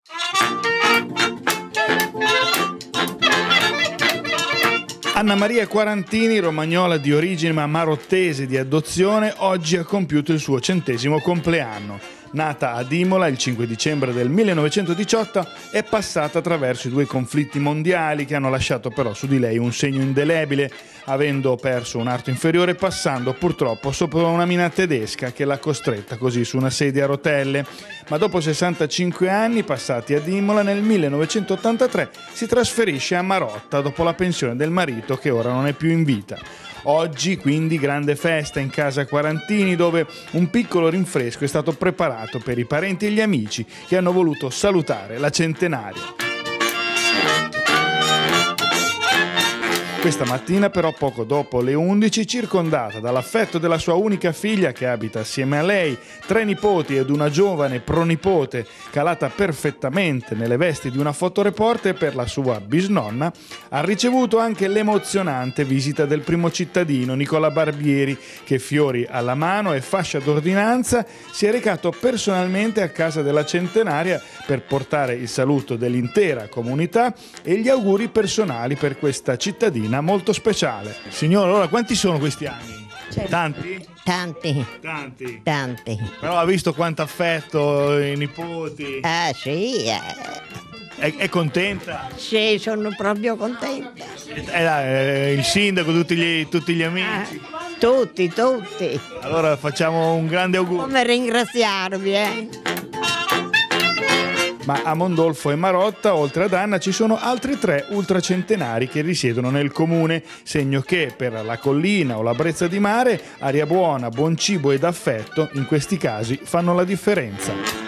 Anna Maria Quarantini, romagnola di origine ma marottese di adozione, oggi ha compiuto il suo 100° compleanno. Nata ad Imola il 5 dicembre del 1918, è passata attraverso i 2 conflitti mondiali che hanno lasciato però su di lei un segno indelebile, avendo perso un arto inferiore passando purtroppo sopra una mina tedesca che l'ha costretta così su una sedia a rotelle. Ma dopo 65 anni passati ad Imola, nel 1983 si trasferisce a Marotta dopo la pensione del marito che ora non è più in vita. Oggi quindi grande festa in casa Quarantini, dove un piccolo rinfresco è stato preparato per i parenti e gli amici che hanno voluto salutare la centenaria. Questa mattina però, poco dopo le 11, circondata dall'affetto della sua unica figlia che abita assieme a lei, 3 nipoti ed una giovane pronipote calata perfettamente nelle vesti di una fotoreporter per la sua bisnonna, ha ricevuto anche l'emozionante visita del primo cittadino, Nicola Barbieri, che fiori alla mano e fascia d'ordinanza si è recato personalmente a casa della centenaria per portare il saluto dell'intera comunità e gli auguri personali per questa cittadina molto speciale. Signora, allora quanti sono questi anni? Tanti? Tanti. Però ha visto quanto affetto i nipoti? Sì. È contenta? Sì, sono proprio contenta. Il sindaco, tutti gli amici? Tutti. Allora facciamo un grande augurio. Come ringraziarvi, Ma a Mondolfo e Marotta, oltre ad Anna, ci sono altri 3 ultracentenari che risiedono nel comune, segno che per la collina o la brezza di mare, aria buona, buon cibo ed affetto, in questi casi fanno la differenza.